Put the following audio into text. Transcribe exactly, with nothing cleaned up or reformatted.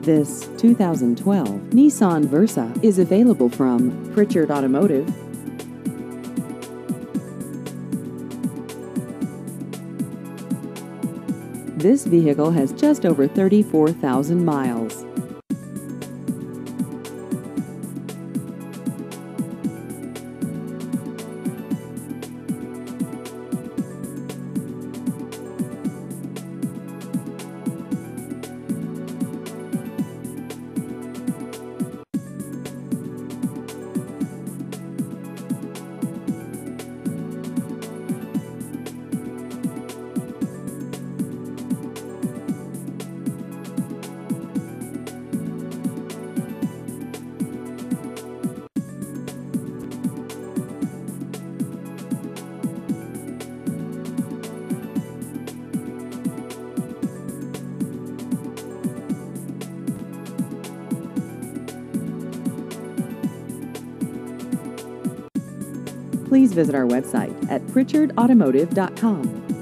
This two thousand twelve Nissan Versa is available from Pritchard Automotive. This vehicle has just over thirty-four thousand miles. Please visit our website at pritchard automotive dot com.